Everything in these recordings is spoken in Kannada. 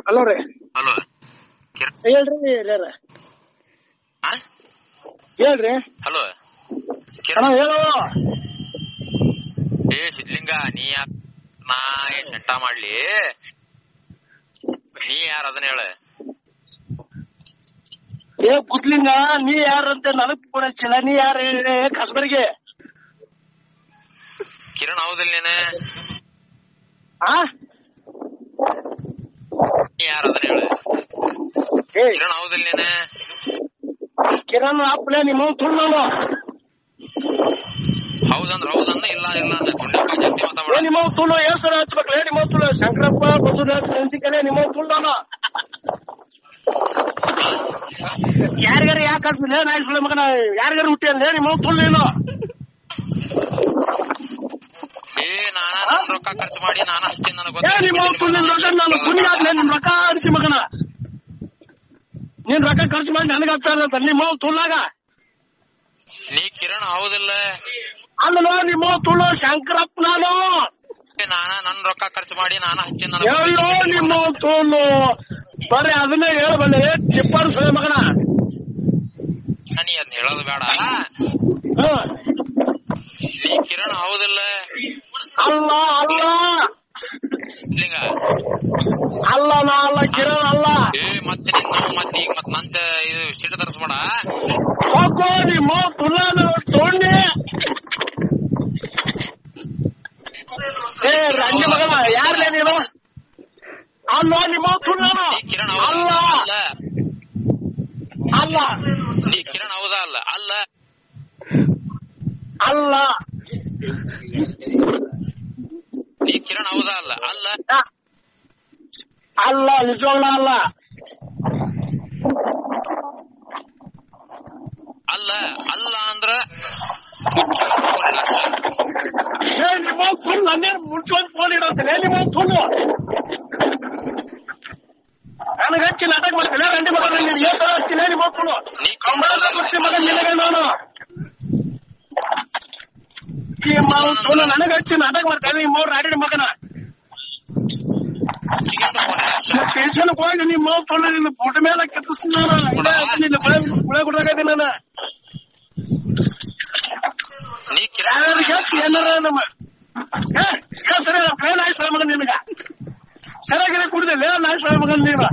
ಹಲೋ ರೀ. ಹಲೋ ಹೇಳ್ರಿ ಹಿರಿಯರ. ಹೇಳ್ರಿ. ಹಲೋ ಹೇಳು. ಏ ಸಿದ್ಲಿಂಗ, ನೀ ನಾ ಶಂಟ ಮಾಡ್ಲಿ, ನೀ ಯಾರ ಅದನ್ನ ಹೇಳ. ಏ ಕುದ್ಲಿಂಗ, ನೀ ಯಾರಂತ ನನಗ್ ಕೂಡ ಹಚ್ಚಿಲ್ಲ. ನೀ ಯಾರು ಹೇಳಿ ಕಸ್ಬರಿಗೆ? ಕಿರಣ್ ಹೌದಿಲ್ಲ ನೀನು? ನೀ ಯಾರ ಅದನ್ನ ಹೇಳ. ಕಿರಣ್ ಹೌದಿಲ್ಲ ನೀನು? ಕಿರಣ್ ಅಪ್ಲೇ ನಿಮ್ಮ ತುಳು. ಹೌದಂದ್ರ ಹೌದನ್ನ, ಇಲ್ಲ ಇಲ್ಲ ಅಂದ ಗುಂಡಪ್ಪ ಜಾಸ್ತಿ ಮಾತಾಡ. ನಿಮ್ಮ ತುಳು ಹೆಸರು ಹಚ್ಬೇಕಲ್ಲ. ನಿಮ್ಮ ತುಳು ಶಂಕರಪ್ಪ ಬಸವರಾಜ್ ಮೆಣಸಿನಕಾಯಿ ನಿಮ್ಮ ತುಳು. ಯಾರಿಗಾರ ಯಾಕೆ ಹಚ್ಚಿಲ್ಲ ನಾಯಿಸ್ಕೊಳ್ಳೋ ಮಗನ? ಯಾರಿಗಾರ ಹುಟ್ಟಿ ಅಂದೆ ನಿಮ್ಮ ತುಳು ನೀನು? ಏ ನಾನ ನನ್ ರೊಕ್ಕ ಖರ್ಚು ಮಾಡಿ ನಾನ ಹಚ್ಚಿ ನನಗೆ ನಿಮ್ಮ ತುಳು ರೊಕ್ಕ ನಾನು ಪುಣ್ಯ ಆಗ್ಲೇ. ನಿಮ್ ರೊಕ್ಕ ಹಚ್ಚಿ ಮಗನ, ನೀನ್ ರೊಕ್ಕ ಖರ್ಚು ಮಾಡಿ ನನಗ ಆಗ್ತಾರ ನಿಮ್ಮ ತುಳ್ಳಾಗ. ನೀ ಕಿರಣ್ ಹೌದಿಲ್ಲ? ಅಲ್ಲ ನಿಮ್ಮ ತುಳು ಶಂಕರಪ್ಪ ನಾನು. ನಾನ ನನ್ ರೊಕ್ಕ ಖರ್ಚು ಮಾಡಿ ನಾನ ಹಚ್ಚಿ ಹೇಳೋ ನಿಮ್ಮ ತುಳು. ಬರ್ರಿ ಅದನ್ನೇ ಹೇಳಬಲ್ಲೆ ಚಿಪ್ಪರ್ ಸುಳೆ ಮಗನ. ನೀ ಅದ್ ಹೇಳೋದು ಬೇಡ. ನೀ ಕಿರಣ್ ಹೌದಿಲ್ಲ? ಅಲ್ಲ ಅಲ್ಲ ಲಿಂಗ ಅಲ್ಲ, ನಾ ಅಲ್ಲ ಕಿರಣ್ ಅಲ್ಲ. ಮತ್ತೆ ನಾವು ಮತ್ತೆ ಈಗ ಮತ್ ನಂತ ಇದು ಸೀಟ ತರಿಸ್ಬೇಡ. ಹೋಗೋ ನಿಮ್ಮ ತುಳನ ತೊಗೊಂಡೆ. ಏ ರಂಡಿ ಮಗನ, ಯಾರ್ಲೇ ನೀನು? ಅಲ್ಲ ನಿಮ್ಮ ತುಳನ. ಅಲ್ಲ ಅಲ್ಲ. ನೀ ಕಿರಣ್ ಹೌದಾ? ಅಲ್ಲ ಅಲ್ಲ ಅಲ್ಲ. ನೀ ಕಿರಣ್ ಹೌದಾ? ಅಲ್ಲ ಅಲ್ಲ ಅಲ್ಲ, ನಿಜವಾಗ್ಲ ಅಲ್ಲ. ಅಲ್ಲ ಅಲ್ಲ ಅಂದ್ರ ನಿಮ್ಮ ಫುಲ್ ನನ್ನೇನು ಮುಂಚೆಒಂದು ಫೋನ್ ಇಡೋದಿಲ್ಲ. ನಿಮ್ಮ ಫುಲ್ಲು ನನಗೆ ಹಚ್ಚಿ ನಾಟಕ ಮಾಡ್ತೀನಿ. ರಂಡಿ ಮಗ ನಿನ್ಗೆ ಹಚ್ಚಿಲ್ಲ. ನಿಮ್ಮ ಫುಲ್ಲು ಮಗ ನಿನಗೆ ನಾನು ನನಗೆ ಹಚ್ಚಿ ನಾಟಕ ಮಾಡ್ತೇನೆ. ನಿಮ್ಮ ರಾಡಿ ಮಗನ ಟೆನ್ಷನ್ ಹೋಗಿ ನಿಮ್ಮ ನಿನ್ನ ಫೋಟೋ ಮೇಲೆ ಕೆತ್ತಿಸ್ತೀನಿ ನಾನು. ಗುಳೆ ಗುಡ್ದಾಗೈತಿ ನಾನು. ಏನಾರ ನಮ್ಮ ಸರಿ ನಾಯಿಸ್ರ ಮಗನ್ ನಿನಗ ಸರಿಯಾಗಿ ಕುಡ್ದಿಲ್ಲ. ನಾಯಿಸ್ರ ಮಗನ್ ನೀವ.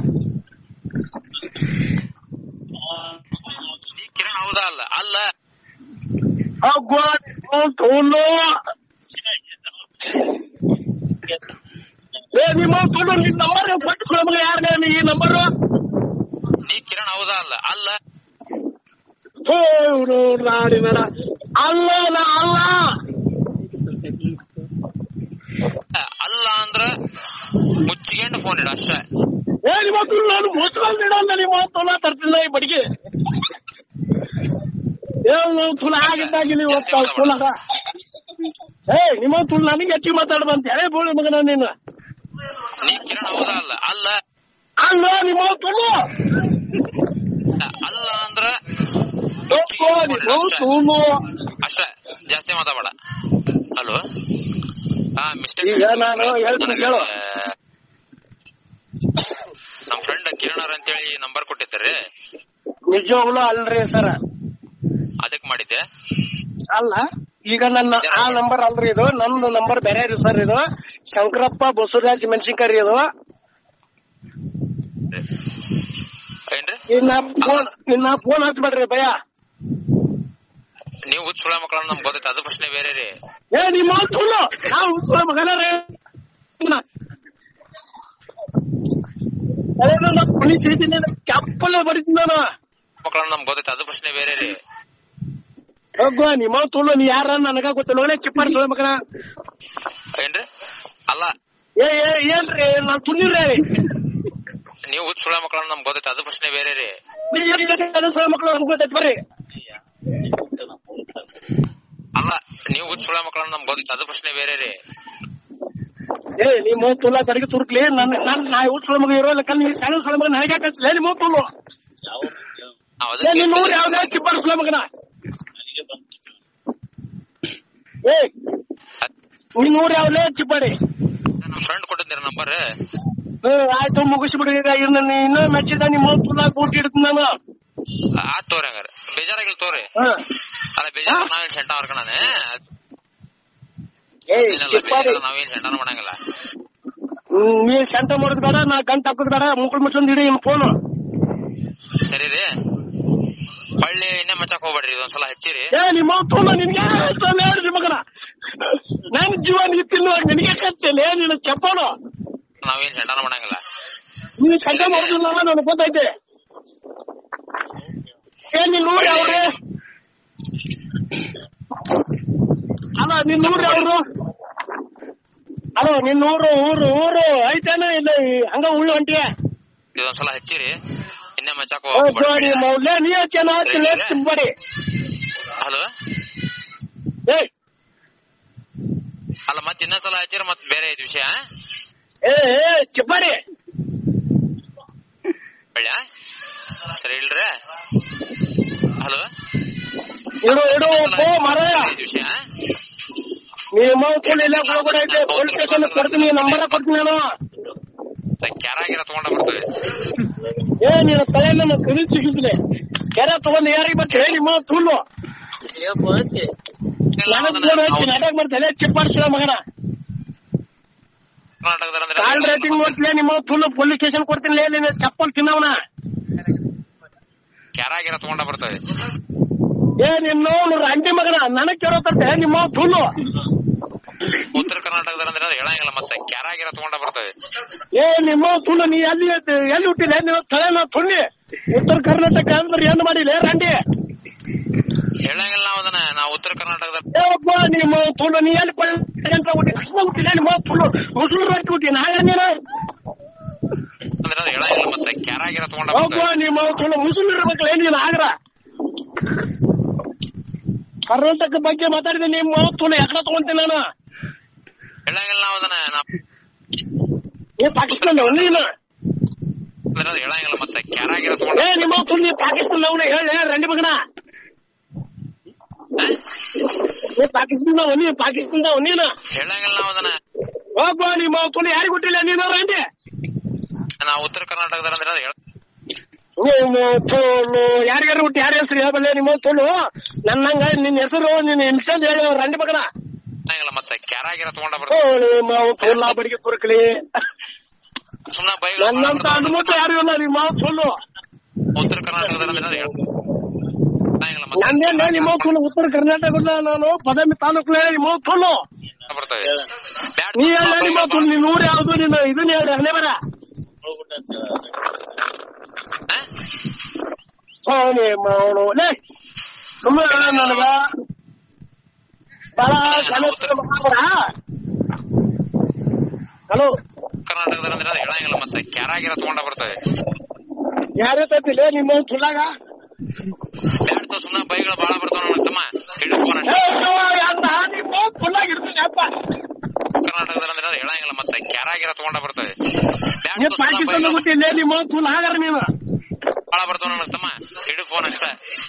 ನೀ ಕಿರಣ್ ಹೌದಾ? ಅಲ್ಲ ಅಲ್ಲ ನಿಮ್ಮ ತುಳು ನಿನ್ ನಂಬರ್ ಕೊಟ್ಟು ಮಗ. ಯಾರ ಈ ನಂಬರ್? ನೀ ಕಿರಣ್ ಹೌದಾ? ಅಲ್ಲ ಅಲ್ಲ ನಾಡಿ ಬೇಡ. ಅಲ್ಲ ನಾ ಅಲ್ಲ. ಅಲ್ಲ ಅಂದ್ರ ಮುಚ್ಚಿಗೆಂಡು ಫೋನ್ ಇಡ ಅಷ್ಟೇ. ನಿಮ್ಮ ತುಳು ನಾನು ಮುಚ್ಕೊಂಡು ಇಡೋ. ನಿಮ್ಮ ತುಳ ತರ್ತಿಲ್ಲ ಈ ಬಡಿಗೆ. ತುಳ ಆಗಿದ್ದಾಗಿ ನೀವು ತುಳಗ. ನಿಮ್ಮ ತುಳು ನನಗೆ ಹೆಚ್ಚಿಗೆ ಮಾತಾಡ್ಬಂತ ಹೇಳಿ ಬೋಳಿ ಮಗನ ನೀನು. ನೀ ಕಿರಣ್ ಹೌದಾ? ಅಲ್ಲ ಅಲ್ಲ ಅಲ್ಲ ನಿಮ್ಮ ತುಳು. ಅಲ್ಲ ಅಂದ್ರ ತುಳು ಅಷ್ಟೇ, ಜಾಸ್ತಿ ಮಾತಾಡ. Hello, mistake. ಈಗ ನಾನು ಹೇಳ್ತೀನಿ ಕೇಳು. ನಮ್ ಫ್ರೆಂಡ್ ಕಿರಣ್ ಅಂತೇಳಿ ನಂಬರ್ ಕೊಟ್ಟಿದ್ದಾರೆ. ನಿಜವಾಗ್ಲೂ ಅಲ್ರಿ ಸರ್? ಅದಕ್ ಮಾಡಿದ್ದೆ. ಅಲ್ಲ, ಈಗ ನನ್ನ ಆ ನಂಬರ್ ಅಲ್ರಿ ಇದು. ನಂದು ನಂಬರ್ ಬೇರೆ ರೀ ಸರ್. ಇದು ಶಂಕರಪ್ಪ ಬಸವರಾಜ್ ಮೆಣಸಿನಕಾಯಿ ಇದು. ಇನ್ನ ಫೋನ್ ಹಚ್ಬೇಡ್ರಿ ಭಯ. ನೀವು ಹುಚ್ಚುಳ ಮಕ್ಕಳನ್ನ ನಮ್ಗೆ ಗೊತ್ತೈತೆ, ಅದು ಪ್ರಶ್ನೆ ಬೇರೆ ರೀ. ನಿಮ್ಮ ಹುಚ್ಚುಳ ಮಗನ ಕೆಪ್ಪಲ್ಲೇ ಬರೀತೀನಿ ನಾನು. ಮಕ್ಕಳನ್ನ ನಮ್ಗೆ ಗೊತ್ತೈತೆ, ಅದು ಪ್ರಶ್ನೆ ಬೇರೆ ರೀ. ಹೋಗುವ ನಿಮ್ಮ ತುಳು. ನೀ ಯಾರ ನನಗ ಗೊತ್ತಿಲ್ಲ. ಚಿಪ್ಪಾರ ಸುಳ ಮಗನ. ಏನ್ರಿ? ಅಲ್ಲ ಏನ್ರಿ ನಾನ್ ತುಳಿರ್ರಿ. ನೀವು ಹುಚ್ಚುಳ ಮಕ್ಕಳನ್ನ ನಮ್ಗೆ ಗೊತ್ತೈತೆ, ಅದು ಪ್ರಶ್ನೆ ಬೇರೆ ರೀ. ಸುಳ ಮಕ್ಕಳು ನಮ್ಗೆ ಗೊತ್ತೈತೆ ಬರ್ರಿ. ಅಲ್ಲ, ನೀವು ಹುಚ್ಚುಳ ಮಕ್ಕಳನ್ನ ನಮ್ಗೆ ಗೊತ್ತೈತೆ, ಅದು ಪ್ರಶ್ನೆ ಬೇರೆ ರೀ. ನಿಮ್ಮ ತುಳ ತಡಗಿ ತುರ್ಕ್ಲಿ. ನಾ ಹುಚ್ಚುಳ ಮಗ ಇರೋಲ್ಲ. ನೀವು ಸಣ್ಣ ಸುಳ ಮಗ ನನಗೆ ಹಾಕಿ ನಿಮ್ಮ ತುಳು. ನಿನ್ನ ಊರು ಯಾವ್ದೇ ಚಿಪ್ಪಾರ ಸುಳ ಮಗನ? ನಿನ್ನ ಊರು ಯಾವ್ದೇ ಚಿಪ್ಪಾಡಿ? Friend ಕೊಟ್ಟಿದ್ದೀರ number. ಆಯ್ತು ಮುಗಿಸ್ಬಿಡು ಈಗ. ಇನ್ನೂ ಮೆಚ್ಚಿದ ನಿಮ್ಮ ತುಲಾಗ ಬೂಟ್ ಇಡ್ತೀನಿ ನಾನು. ಆತ್ ತೋರಿ ಹಂಗಾರ ಬೇಜಾರಾಗಿಲ್ ತೋರಿ. ಅಲ್ಲ ಬೇಜಾರ ನಾವೇನ್ ಸೆಂಟ ಮಾಡ್ಕೊಂಡಾನೆ ನಾವೇನ್ ಸೆಂಟನ ಮಾಡಂಗಿಲ್ಲ. ನೀ ಸೆಂಟ ಮಾಡೋದ್ ಬೇಡ, ನಾ ಗಂಟ ಹಾಕೋದ್ ಬೇಡ, ಮುಕ್ಕಳು ಮುಚ್ಚೊಂದ್ ಇಡಿ ಫೋನು. ಸರಿ ರೀ, ಹೊಳ್ಳಿ ಇನ್ನೇ ಮಚ್ಚಕ್ ಹೋಗ್ಬೇಡ್ರಿ, ಇದೊಂದ್ಸಲ ಹಚ್ಚಿರಿ. ನಿಮ್ಮ ಫೋನು ನಿನ್ಗೆ ಹೇಳ್ರಿ ಮಗನ, ನನ್ ಜೀವ ನೀ ತಿನ್ನುವಾಗ ನಿನಗೆ ಕಚ್ಚೇನೆ ನೀನು ಚಪ್ಪನು. ನಾವೇನ್ ಸೆಂಟನ ಮಾಡಂಗಿಲ್ಲ. ನೀನ್ ಸೆಂಟ ಮಾಡೋದಿಲ್ಲ ನನಗೆ ಗೊತ್ತೈತೆ. ನೀನ್ ನೋಡಿ ಅವ್ರೆ, ಅಲ್ಲ ನಿನ್ ಊರು ಅವ್ರು, ಅಲೋ ನಿನ್ ಊರು ಊರು ಐತೇನ ಇಲ್ಲ ಹಂಗ ಉಳ್ಳು ಹೊಂಟಿಯ? ಇದೊಂದ್ಸಲ ಹಚ್ಚಿರಿ, ಇನ್ನೇ ಮಚ್ಚಕ್ ಮೌಲ್ಯ ನೀ ಚೆನ್ನಾಗಿ. ಹಲೋ, ಅಲ್ಲ ಮತ್ ಇನ್ನೊಂದ್ಸಲ ಹಚ್ಚಿರ ಮತ್ ಬೇರೆ ಐತಿ ವಿಷಯ. ಚಿಪ್ಪಾಡಿ ಸರಿ ಇಲ್ರಿ. ಹಲೋ, ವಿಷಯ ನಿಮ್ಮ ಪೊಲೀಸ್ ಸ್ಟೇಷನ್ ಕೊಡ್ತೀನಿ, ನಂಬರ್ ಕೊಡ್ತೀನಿ ನಾನು. ಕ್ಯಾರಾಗಿರ ತಗೊಂಡ ಬರ್ತದೆ. ನೀನು ತಲೆ ನನ್ನ ಕಲಿ ಸಿಗಿದ್ರೆ ಕೆರೆ ತಗೊಂಡು ಯಾರಿಗೆ ಬರ್ತೇವೆ ನಿಮ್ಮ ತುಳ್ಳು ನಾಟಕ ಮಾಡ್ತೇನೆ. ಚಿಪ್ಪಾಡ್ತೀರ ಮಗನ, ಕಾಲ್ ರೇಟಿಂಗ್ ನೋಡ್ತೀಯ ನಿಮ್ಮ ತುಳ್ಳು. ಪೊಲೀಸ್ ಸ್ಟೇಷನ್ ಕೊಡ್ತೀನಿ, ನೀನು ಚಪ್ಪಲ್ ತಿನ್ನವನ. ಕ್ಯಾರಾಗಿರ ತಗೊಂಡ ಬರ್ತದೆ. ನಿನ್ನ ರಂಡಿ ಮಗನ, ನನಗ್ ಕೇಳೋ ತರ್ತೆ ನಿಮ್ಮ ತುಳ್ಳು. ಉತ್ತರ ಕರ್ನಾಟಕದ ಹೇಳಂಗಿಲ್ಲ, ಮತ್ತೆ ಕ್ಯಾರಾಗಿರ ತಗೊಂಡ ಬರ್ತದೆ. ನಿಮ್ಮ ತುಳ್ಳು, ನೀ ಎಲ್ಲಿ ಹುಟ್ಟಿಲ್ಲ ನೀವು ತಲೆನ ತುಳ್ಳಿ. ಉತ್ತರ ಕರ್ನಾಟಕ ಅಂದ್ರೆ ಏನು ಮಾಡಿಲ್ಲ ರಂಡಿ, ಹೇಳಂಗಿಲ್ಲ ನಾವು ಅದನ್ನ. ನಾವು ಉತ್ತರ ಕರ್ನಾಟಕದ ನಿಮ್ಮ ತುಳ್ಳು, ನೀ ಎಲ್ಲಿ ಹುಟ್ಟಿಲ್ಲ ನಿಮ್ಮ ತುಳ್ಳು. ಮುಸುಳು ರೊಟ್ಟಿ ಹುಟ್ಟಿ ನಾಳೆ ನೀನು ಅಂದ್ರೆ ಹೇಳಂಗಿಲ್ಲ, ಮತ್ತೆ ಕ್ಯಾರಾಗಿರ ತಗೊಂಡ ಬರ್ತದೆ. ನಿಮ್ಮ ತುಳ್ಳು ಮುಸುಳು ಇರ್ಬೇಕಲ್ಲ ನೀನು ಆಗ್ರ. ಕರ್ನಾಟಕ ಬಗ್ಗೆ ಮಾತಾಡಿದೆ ನಿಮ್ಮ ತುಳ್ಳು ಎಕಡೆ ತಗೊಂತೀನಿ ನಾನು. ಹೇಳಂಗಿಲ್ಲ ನಾವು ಅದನ್ನ. ಪಾಕಿಸ್ತಾನ ನೀನು ಹೇಳಂಗಿಲ್ಲ, ಮತ್ತೆ ಕ್ಯಾರಾಗಿರ ತಗೊಂಡ ನಿಮ್ಮ ತುಳ್ಳು. ಪಾಕಿಸ್ತಾನ ಅವನೇ ಹೇಳಿ ರಂಡಿ ಮಗನ, ಪಾಕಿಸ್ತಾನದವ ನೀನು. ಹೇಳಂಗಿಲ್ಲ ನಾವು ಅದನ್ನ. ಹೋಗ್ಬಾ ನಿಮ್ಮ ತುಳ್ಳು, ಯಾರಿಗೆ ಹುಟ್ಟಿಲ್ಲ ನೀನು ರಂಡಿ. ನಾವು ಉತ್ತರ ಕರ್ನಾಟಕದ ಯಾರ್ಯಾರು ಹುಟ್ಟಿ ಯಾರ ಹೆಸರು ಹೇಳ್ಬಲ್ಲ ನಿಮ್ಮ ತುಳು. ನನ್ನಂಗ ನಿನ್ ಹೆಸರು ನಿನ್ ಇನ್ಸ್ಟೆಂಟ್ ಹೇಳ ರಂಡಿ ಮಗನ. ಮತ್ತೆ ಕ್ಯಾರಾಗಿರ ತಗೊಂಡ ತುಲ್ಲ ಬಡಿಗೆ ಕುರ್ಕಲಿ ನನ್ನಂತ ಅನುಮತಿ ಯಾರು ಇಲ್ಲ ನಿಮ್ಮ ತುಳು. ಉತ್ತರ ಕರ್ನಾಟಕದ ನಂದೇನ ನಿಮ್ಮ ತುಳು. ಉತ್ತರ ಕರ್ನಾಟಕದ ನಾನು ಬದಾಮಿ ತಾಲೂಕು ನಿಮ್ಮ ತುಳು ಬರ್ತದೆ. ನೀ ಎಲ್ಲ ನಿಮ್ಮ ತುಳು. ನೀನ್ ಊರು ಯಾವ್ದು ನೀನು ಇದನ್ನ ಹೇಳಿ ಹಣೆ ಬರ. ಸುಮ್ಮನೆ ನನಗ ಬಹಳ ಹಲೋ. ಕರ್ನಾಟಕದ ಹೇಳಂಗಿಲ್ಲ, ಮತ್ತೆ ಕ್ಯಾರಾಗಿರ ತಗೊಂಡ ಬರ್ತದೆ. ಯಾರೇ ತತ್ತಿಲ್ಲ ನಿಮ್ಮ ತುಳ್ಳಾಗ ಬ್ಯಾಡ್ತ ಸುಮ್ಮನೆ ಬೈಗಳು ಬಾಳ ಬರ್ತಾವ ತಮ್ಮ. ನಿಮ್ಮ ತುಳ್ಳಾಗ ಇರ್ತೀನಿ ಅಪ್ಪ. ಕರ್ನಾಟಕದ ಹೇಳಂಗಿಲ್ಲ, ಮತ್ತೆ ಕ್ಯಾರಾಗಿರ ತಗೊಂಡ ಬರ್ತದೆ. ಪಾಕಿಸ್ತಾನ ಬಿಟ್ಟಿಲ್ಲ ನಿಮ್ಮ ತುಳ್ಳಾಗಾರ ನೀನು ಬಾಳ ಬರ್ತಾವ ನನಗ್ ತಮ್ಮ. ಹಿಡು ಫೋನ್ ಅಷ್ಟ.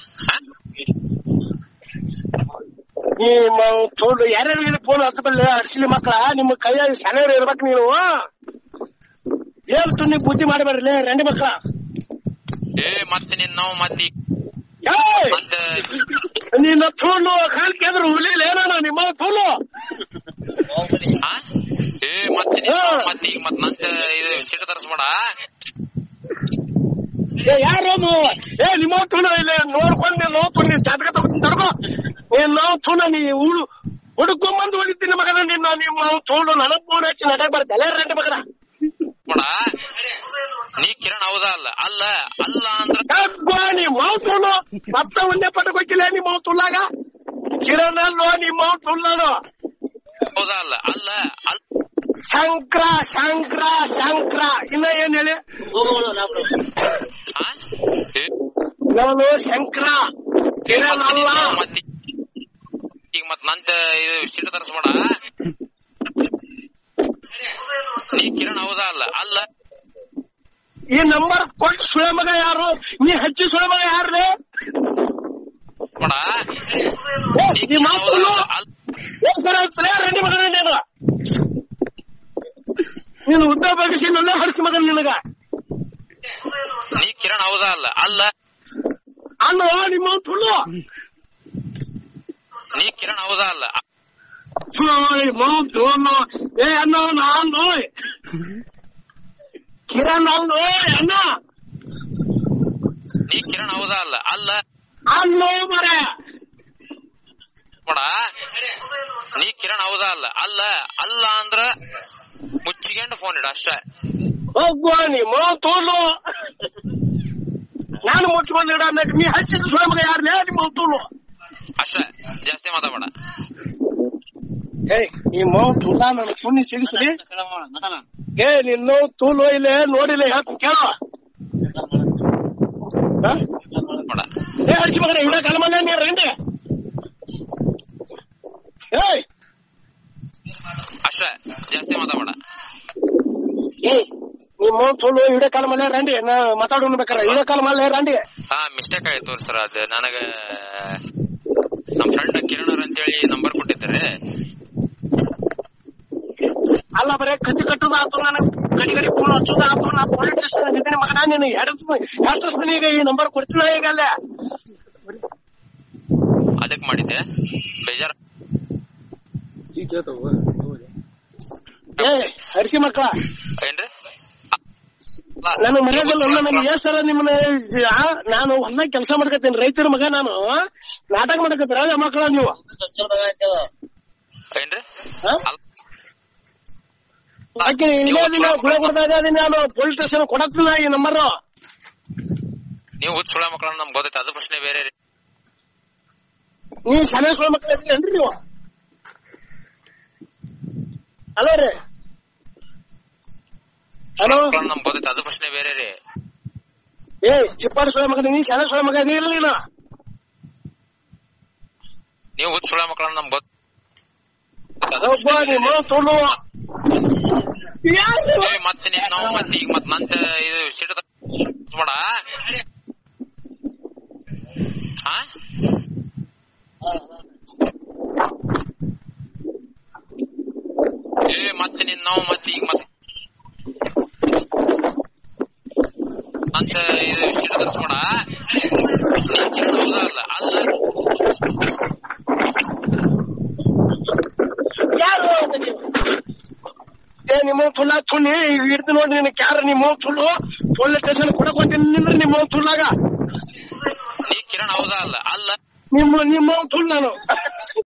ನಿಮ್ಮ ತುಳು ಯಾರ್ಯಾರು ಫೋನ್ ಹಚ್ಚಬಲ್ಲ ಅರ್ಸಿಲಿ ಮಕ್ಕಳ. ನಿಮ್ಮ ಕೈಯಾಗ ಶಾಲೆಯವ್ರು ಇರ್ಬೇಕು ನೀನು. ಹೇಳ್ತು ನೀವು ಬುದ್ಧಿ ಮಾಡಬೇಡ್ರಿ ರಂಡಿ ಮಕ್ಕಳ. ಮತ್ತೆ ನಿನ್ ನಾವು ಮತ್ತೆ ನಿನ್ನ ತುಳು ಕಾಲ್ ಕೇಂದ್ರ ಹುಲಿಲ್ಲ ಏನೋ ನಿಮ್ಮ ತುಳು. ಮತ್ತೆ ಈಗ ಮತ್ ನಂತ ಇದು ಸಿಟ್ಟು ತರಿಸ್ಬೇಡ. ಯಾರು ನಿಮ್ಮ ತುಳು ಇಲ್ಲ ನೋಡ್ಕೊಂಡು ನೋಡ್ಕೊಂಡು ಜಾತಕ ತಗೋ. ನಾವು ತುಳು ನೀ ಹುಡುಕೊಂಬಂದು ಹೊಡಿತೀನಿ ಮಗನ ನಿನ್ನ. ನಿಮ್ಮ ತುಳು ನನಗ್ ಫೋನ್ ಹಚ್ಚಿ ನಟಕ್ ಬರ್ತಲ್ಲ ರಂಡಿ ಮಗನ. ನೀ ಕಿರಣ್ ಹೌದಾ ಅಲ್ಲ ಅಲ್ಲ ಅಲ್ಲ ಅಂದ್ರೆ ನಿಮ್ಮ ತುಳು ಮತ್ತೆ ಒಂದೇ ಪಟಕ್ ಹೋಗಿಲ್ಲ ನಿಮ್ಮ ತುಳ್ಳಾಗ. ಕಿರಣ್ ಅಲ್ಲೋ ನಿಮ್ಮ ತುಳ್ಳನು ಹೌದಾ ಅಲ್ಲ ಅಲ್ಲ ಅಲ್ಲ. ಶಂಕ್ರ ಶಂಕ್ರ ಶಂಕ್ರ ಇನ್ನ ಏನ್ ಹೇಳಿ ನಾನು ಶಂಕ್ರ ಕಿರಣ್ ಅಲ್ಲ. ಈಗ ಮತ್ ನಂತ ಇದು ಸಿಟ್ಟು ತರಿಸ್ಬೇಡ. ನೀ ಕಿರಣ್ ಹೌದಾ ಅಲ್ಲ ಅಲ್ಲ. ಈ ನಂಬರ್ ಕೊಟ್ಟು ಸುಳೆ ಮಗ ಯಾರು? ನೀ ಹಚ್ಚಿ ಸುಳೆ ಮಗ ಯಾರು? ರೆಡಿ ಮಗನ ನೀನು ಉದ್ದ ಬಗ್ಗಿಸಿ ನನ್ನ ಹರಿಸಿ ಮಗ ನಿನಗ. ನೀ ಕಿರಣ್ ಹೌದಾ ಅಲ್ಲ? ಅಲ್ಲ ಅನ್ನ ನಿಮ್ಮ ತುಳು. ನೀ ಕಿರಣ್ ಹೌದಾ ಅಲ್ಲ? ಮೌತು ಏ ಅನ್ನ ನಾನು ಕಿರಣ್ ಅನ್ನು ಅನ್ನ. ನೀ ಕಿರಣ್ ಹೌದಾ ಅಲ್ಲ? ಅಲ್ಲ ಅಲ್ಲೋ ಮರ ನೋಡ, ನೀ ಕಿರಣ್ ಹೌದಾ ಅಲ್ಲ? ಅಲ್ಲ ಅಲ್ಲ ಅಂದ್ರ ಮುಚ್ಚಿಗೆಂಡು ಫೋನ್ ಇಡ ಅಷ್ಟೇ. ಹೋಗುವ ನಿಮ್ಮ ತೋಲು ನಾನು ಮುಚ್ಕೊಂಡಿಡ ನೀ ಹಚ್ಚಿದ ಸ್ವಯಂ ಯಾರೇ ನಿಮ್ಮ ತೋಲು ಅಷ್ಟೇ, ಜಾಸ್ತಿ ಮಾತಾಡ. ಏಯ್ ಈ ಮೌ ತುಲ ನನ್ನ ಸುಣ್ಣಿ ಸಿಗಿಸ್ಲಿ. ಏ ನಿನ್ನ ತೂಲು ಇಲ್ಲೇ ನೋಡಿಲ್ಲ ಹೇಳ್ತೀನಿ ಕೇಳ. ಏ ಹರಿಸಿ ಮಗನ ಇಡ ಕಲಮಲ್ಲ ನೀ ರಂಡಿ. ಏಯ್ ಅಷ್ಟೇ, ಜಾಸ್ತಿ ಮಾತಾಡ. ಏಯ್ ನಿಮ್ಮ ತೋಲು ಇಡ ಕಾಲಮಲ್ಲ ರಂಡಿ. ನಾ ಮಾತಾಡೋಣ ಬೇಕಾರೆ ಇಡ ಕಾಲಮಲ್ಲ ರಂಡಿ. ಮಿಸ್ಟೇಕ್ ಆಯ್ತು ಸರ್. ಅದು ನನಗ ನಮ್ ಫ್ರೆಂಡ್ ಕಿರಣ್ ಅಂತೇಳಿ ನಂಬರ್ ಕೊಟ್ಟಿದ್ದಾರೆ. ಅಲ್ಲ ಬರೇ ಕಟ್ಟಿ ಕಟ್ಟುದ ಆತು, ನನಗೆ ಗಡಿ ಗಡಿ ಫೋನ್ ಹಚ್ಚೋದ ಆತು. ನಾ ಪೊಲೀಸ್ ಸ್ಟೇಷನ್ ಇದ್ದೀನಿ ಮಗನ. ನೀನು ಎರಡು ಈಗ ಈ ನಂಬರ್ ಕೊಡ್ತೀನಿ ಈಗ ಅಲ್ಲೇ. ಅದಕ್ ಮಾಡಿದ್ದೆ ಬೇಜಾರ. ಏ ಹರಿಸಿ ಮಕ್ಕಳ ಏನ್ರಿ ನಾನು ಮರ್ಯಾದಲ್ಲ. ನನಗೆ ಸರ ನಿಮ್ಮನ್ನ ನಾನು ಹೊಲ್ದಾಗ ಕೆಲಸ ಮಾಡ್ಕತ್ತೀನಿ, ರೈತರ ಮಗ. ನಾನು ನಾಟಕ ಮಾಡ್ಕತ್ತೀರ ಮಕ್ಕಳ ನೀವು ಏನ್ರಿ? ಇಲ್ಲೇ ದಿನ ಗುಳೆ ಕೊಡ್ತಾ ಇದ್ದೀನಿ ನಾನು. ಪೊಲೀಸ್ ಸ್ಟೇಷನ್ ಕೊಡಕ್ತಿಲ್ಲ ಈ ನಂಬರ್. ನೀವು ಹುಚ್ಚ ಸುಳ ಮಕ್ಕಳನ್ನ ನಮ್ಗೆ ಗೊತ್ತೈತೆ, ಅದು ಪ್ರಶ್ನೆ ಬೇರೆ ರೀ. ನೀವು ಶಾಲೆ ಸುಳ ಮಕ್ಕಳ ಇದ್ರೇನ್ರಿ ನೀವು? ಹಲೋ ರೀ, ಹಲೋ. ನಮ್ಗೆ ಗೊತ್ತೈತೆ, ಅದು ಪ್ರಶ್ನೆ ಬೇರೆ ರೀ. ಏ ಚಿಪ್ಪಾಡಿ ಸುಳ ಮಗ, ನೀ ಶಾಲೆ ಸುಳ ಮಗ ಇರಲಿಲ್ಲ. ನೀವು ಹುಚ್ಚ ಸುಳ ಮಕ್ಕಳನ್ನ ನಮ್ಗೆ ಗೊತ್ತ. ಮತ್ತೆ ನಾವು ಮತ್ತೆ ಈಗ ಮತ್ ನಂತ ಇದು ಸಿಟ್ಟು ಮಾಡ. ಮತ್ತೆ ನಾವು ಮತ್ತೆ ಈಗ ಮತ್ತೆ ಅಂತ ಇದು ಸಿಟ್ಟು ತರಿಸ್ಬೇಡ. ಹೌದಾ ಅಲ್ಲ? ಅಲ್ಲ ಯಾರು ಏ ನಿಮ್ಮ ತುಲ್ಲ ತುಳಿ ಹಿಡ್ದು ನೋಡಿ. ನಿನ್ ಕ್ಯಾರ ನಿಮ್ಮ ತುಳು ಪೊಲೀಸ್ ಸ್ಟೇಷನ್ ಕೊಡಕ್ ಹೊಂಟೀನಿ ನಿಂದ್ರೆ ನಿಮ್ಮ ತುಳ್ಳಾಗ. ನೀ ಕಿರಣ್ ಹೌದಾ ಅಲ್ಲ? ಅಲ್ಲ ನಿಮ್ಮ ತುಳು ನಾನು